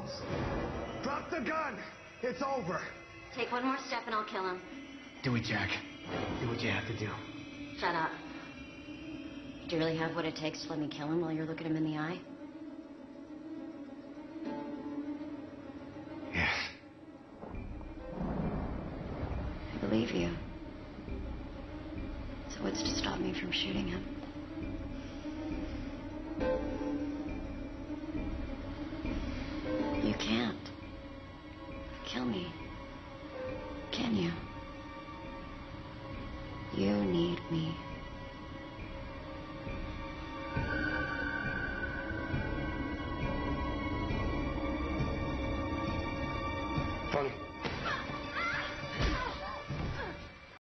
close. Drop the gun! It's over! Take one more step and I'll kill him. Do it, Jack. Do what you have to do. Shut up. Do you really have what it takes to let me kill him while you're looking him in the eye? Yes. I believe you. So what's to stop me from shooting him? You can't. Kill me.